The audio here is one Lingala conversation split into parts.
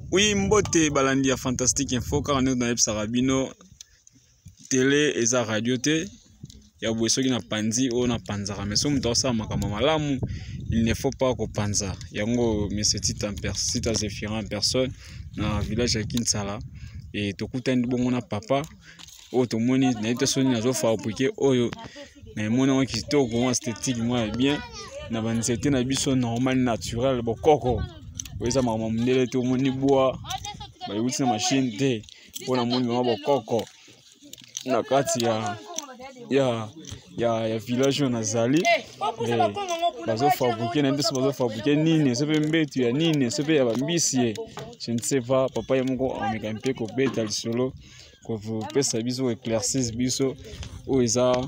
Oui, mbote balandi ya Fantastique Info car nous dans Sarabino télé et za radio te ya bweso na panzi o na panzara mais so mto sa makama malamu il ne faut pas ko panza yango mais c'est site à Zéphirin personne na village ya Kinsala et tokuta ndi bongo na papa o to moni na ite soni na zo fa opuke oyo na moni on kitoko esthétique moi bien na banzete na biso normal naturel bokoko weza mama mndele to moni bois ba yuti na machine te pona moni mama bokoko na kati ya village na zali bazo fabriquer na ndese bazo fabriquer nini sepe mbetu ya nini sepe ya bambisi je ne sais pas papa yamoko ameka mpe ko beta lisolo ko vous pesa biso éclaircir biso o eza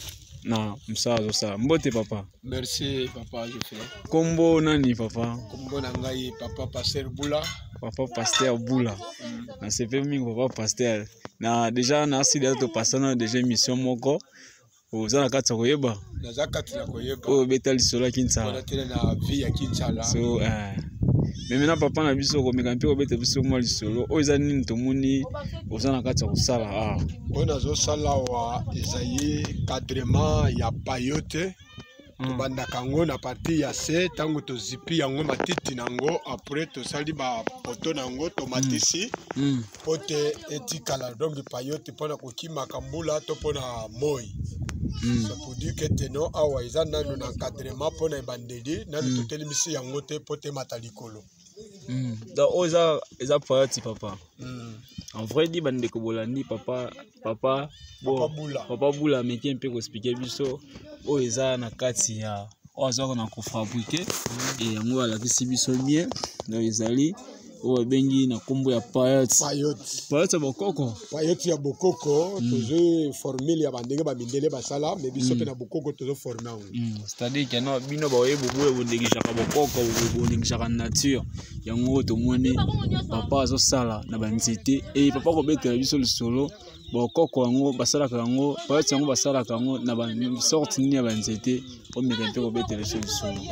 na msazo sa mbote papa. Merci papa je fais. Kombo nani papa? Kombo na ngai papa Pasteur Bula. Papa Pasteur Bula. Na sepe mingi papa Pasteur. Na déjà na sidi to pasana déjà mission moko. Oza na kati koyeba. Na za kati na koyeba. O beta lisolo Kinsala. Na tele na vie ya Kinsala. So mais maintenant papa na biso ko meka mpe ko beta biso mo lisolo. O eza nini to moni oza na kati ko sala Ona zo sala wa ezayi cadrement ya payote. Banda kango na parti ya se tango to zipi yango matiti nango après to sali ba poto nango to matisi pote etikala donc payote pona kokima kambula to pona moi. Ça pour dire que teno awa iza nanu na encadrement pona bandeli nanu to telimisi yango te pote matalikolo. Da oza payote papa. En vrai dit bande ko bolandi papa Bula mais qui un peu ko expliquer biso o eza na kati ya ozo na ko fabriquer et yango ala kisi biso bien na ezali o bengi na kombo ya payote bokoko ya bokoko tozo formule ya bandenge ba mindele basala mais biso pe na bokoko tozo former c'est-à-dire que no bino ba yebo bo ndengisa ka bokoko bo ndengisa ka nature yango to moni papa azo sala na banzete et papa ko betela biso le solo bokoko yango basala kango payote yango basala kango na ba sorte ni ya banzete o meka mpe ko betela biso le solo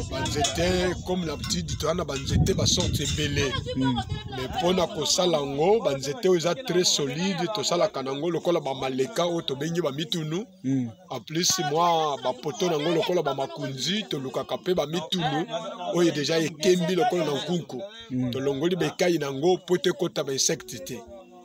banzete comme l'habitude to na banzete ba sorte belé. Mais pour na kosala ngo banzete eza très solide to sala kanango lokola ba maleka o to bengi ba mitunu en plus moi ba poto nango lokola ba makunzi to lukaka pe ba mitunu o est déjà ekembi lokola na nkunku to longoli bekai nango pote kota ba insecte te.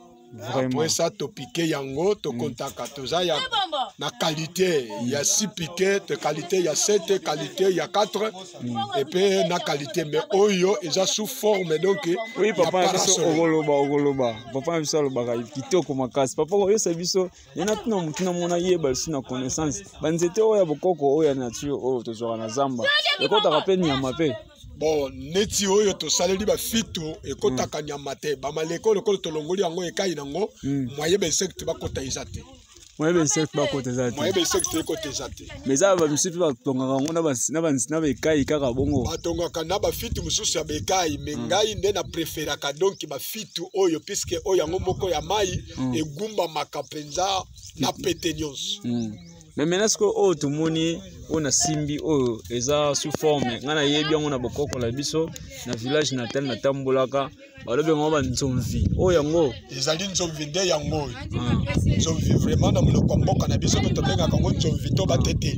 Après ça to piqué yango to kontaka to za ya na qualité il y a 6 piquets de qualité il y a 7 qualité il y a 4 et puis na qualité mais oyo eza sous forme donc oui papa biso ogoloba papa biso loba kitoko makasi papa oyo sa biso yana tuna mutuna mona yeba sina connaissance banzete oyo bokoko oyo nature oyo to zora na zamba ekota kapeni ya mape. Bon neti oyo to saleli ba fito ekotaka nyama te ba maleko lokolo to longoli yango ekai nango moye ba insecte ba kota izate moye ba insecte ba kota izate moye ba insecte kota izate mais ça ba misipi ba tongaka ngo na ba ekai kaka bongo ba tongaka na ba fito mususu ya bekai mais ngai nde na préféraka donc ba fito oyo puisque oyo yango moko ya mai egumba makapenza na petenyos. Mais maintenant ce que o to moni on a simbi o eza sous forme ngana yebi yango na bokoko la biso na village natal na tambolaka balobe ngo ba nzomvi o yango ezali nzomvi nde yango nzomvi vraiment na monoko mboka na biso to benga kango nzomvi to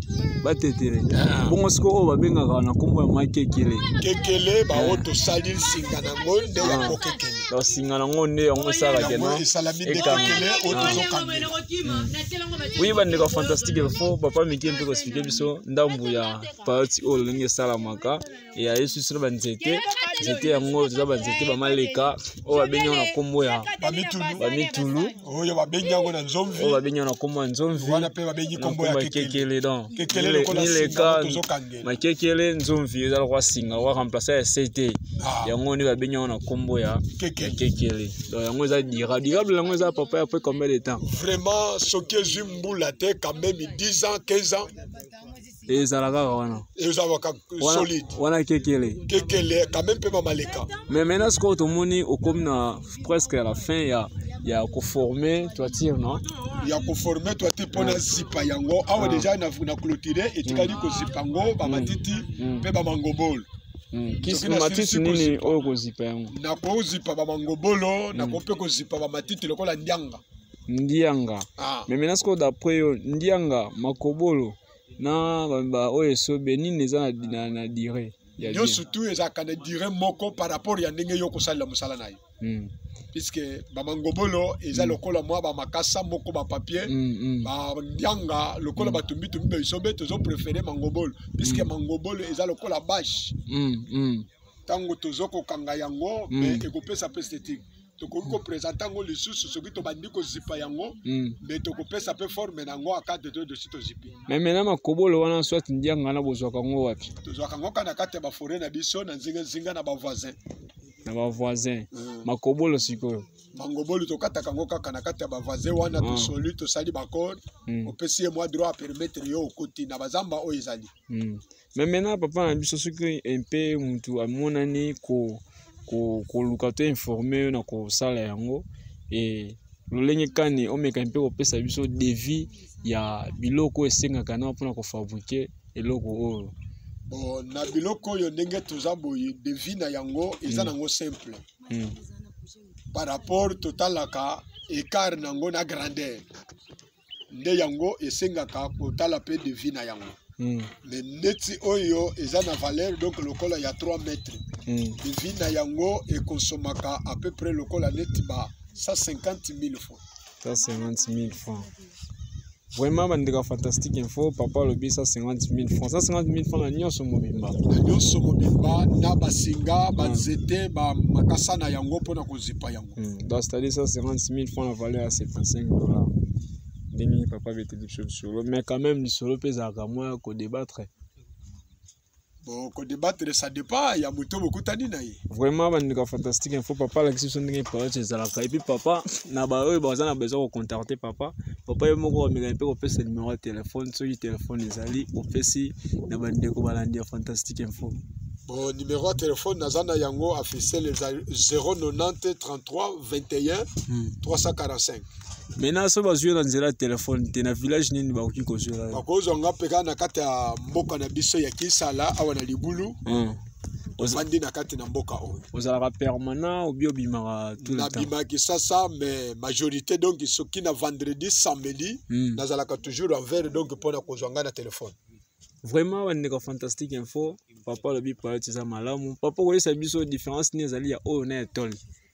bateteli bongo siko o babengaka na kombo ya makekele ba o to salir singa na ngonde ya kokekele do singa na ngonde yango sala keno ekekele o to zokangela. Oui bande ko Fantastique Info papa miki mpe ko expliquer biso ndambu ya payote o lingi sala maka et ya yesu sur banzete zete yango za banzete ba maleka o babenyo na kombo ya ba mitulu oyo babenyo yango na nzomvi o babenyo na kombo ya nzomvi wana pe babenyi kombo ya kekele donc kekele lokola singa to zokangela makekele nzomvi eza kwa singa wa remplacer ya CT yango ni babenyo na kombo ya kekele donc yango za durable yango za papa après combien de temps vraiment soki zimbula te quand même 10 ans 15 ans et ça la wana solide wana kekele quand même pe maleka mais maintenant ce que tout moni au comme na presque à la fin ya ko former toi tire non ya ko former toi tire pona zipa yango awa déjà na clôturer et tikali ko zipango ba matiti pe ba mangobol Kisi matiti nini oyo kozipa yango? Na kozipa ba mangobolo, na ko pe kozipa ba matiti lokola ndianga. Ndianga. Mais maintenant ce d'après yo ndianga makobolo na ba oyo sobe nini eza na dire. Yo surtout eza kana dire moko par rapport ya ndenge yo kosala musala na yo. Puisque ba mangobolo eza lokola moi ba makasa moko ba papier ba ndianga lokola ba tumbi ba isobe tozo préférer mangobolo puisque mangobolo eza lokola bâche tango tozo ko kanga yango mais ekopesa esthétique tokoki ko présenter yango lisusu soki to bandi ko zipa yango mais tokopesa pe forme nango à 4 de dessus to zipi mais maintenant makobolo wana soit ndianga na bozwa kango wapi tozwa kango kana kate ba forêt na biso na nzinga na ba voisin makobolo sikoyo mangobolo tokata kango kaka na kati ya ba voisin wana to soli to sali ba code opesi moi droit à permettre yo okoti na bazamba o ezali mais maintenant papa na biso soki un peu mutu amonani ko luka to informer na ko sala yango et lolenge kani omeka mpe kopesa biso devis ya biloko esengaka na mpona kofabriquer eloko oyo. Bon, na biloko yo ndenge toza boye devis na yango eza nango simple par rapport totalaka écart nango na grandeur nde yango esengaka kotala pe devis na yango mais neti oyo eza na valeur donc lokola ya 3 mètres devis na yango ekonsomaka à peu près lokola neti ba 150 000 francs. 150 000 francs. Vraiment, bandeka fantastique info, papa lobi 150 000 francs. 150 000 francs na nyonso mobimba. Na nyonso mobimba na basinga, banzete, ba makasa na yango pona kozipa yango. Donc c'est-à-dire 150 000 francs la valeur à 75 $. Demi papa bete des solo, mais quand même ni solo pesa ka moi ko débattre. Bon, ko débattre ça dépend, il y a beaucoup beaucoup tani na yi. Vraiment bandeka fantastique info, papa la question ndenge parole chez Zalaka et puis papa na ba eux bazana besoin de contacter papa. Papa moko ameka pe ko pesa numéro de téléphone, so téléphone ezali opesi na bandeko balandi fantastique info. Bon, numéro de téléphone nazana yango affiché les 090 33 21 345. Maintenant so bazui na nzela téléphone te na village nini ba koki kozela. Ba kozonga peka na kati ya mboka na biso ya Kisala awa na Libulu. Ozandi na kati na mboka oyo. Ozala permanent ou bien bimara tout le temps. Na bimaki sasa mais majorité donc soki na vendredi samedi nazala ka toujours envers donc pour na kozonga na téléphone. Vraiment bandeko fantastique info papa lobi parler ça malamu papa koyi sa biso différence ni ezali ya oyo na etol.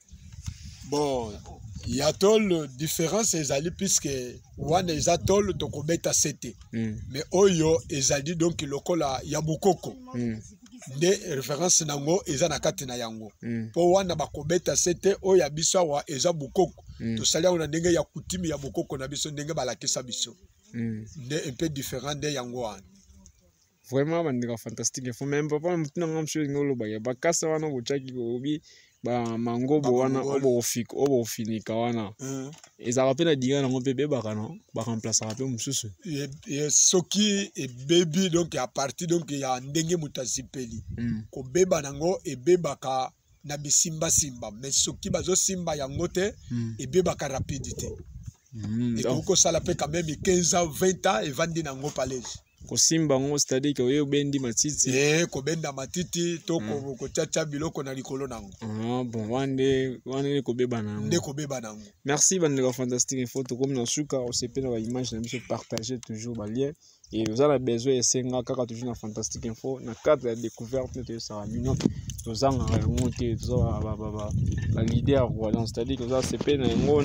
Bon ya tol différence ezali puisque wana eza tol to kobeta sete mais oyo ezali donc lokola ya bokoko de référence nango eza na kati na yango po wana bakobeta sete oyo ya biso wa eza bokoko to salia ona ndenge ya kutimi ya bokoko na biso ndenge balakisa biso de un peu différent de yango wana. Vraiment bandeko fantastique info même papa mutuna ngamsho ngolo ba ya bakasa wana bochaki obi ba mangobo wana obo finika wana ezala pe na diga nango pe bebaka no ba remplacer pe mususu et soki e baby donc à partir donc ya ndenge mutasipeli ko beba nango e bebaka na bisimba simba mais soki bazo simba yango te e bebaka rapidité et ko sala pe quand même 15 ans 20 ans et vandi nango palaise ko simba ngo c'est-à-dire que oyo bendi matiti ko benda matiti to ko chacha biloko na likolo nango bon wande ko beba nango nde ko beba nango. Merci bandeko fantastique info to comme na suka o se pe na ba image na biso partager toujours ba lien et vous avez besoin esenga kaka toujours na fantastique info na cadre ya découverte de ça mino to zanga monter to ba leader voilà c'est-à-dire que ça se pe na ngo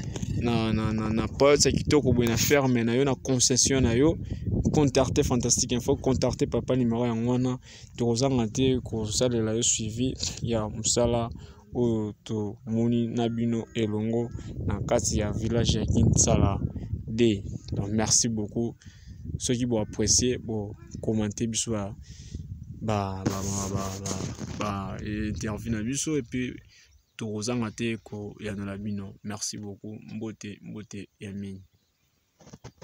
na pote kitoko boye na ferme na yo na concession na yo contacter fantastique info contacter papa numéro ya ngwana to zanga te ko salela yo suivi ya musala oyo to moni na bino elongo na kati ya village ya Kinsala D. Donc merci beaucoup ceux qui vont apprécier bon commenter biso ba interview na biso et puis to zanga te ko ya na bino. Merci beaucoup mbote ya mini.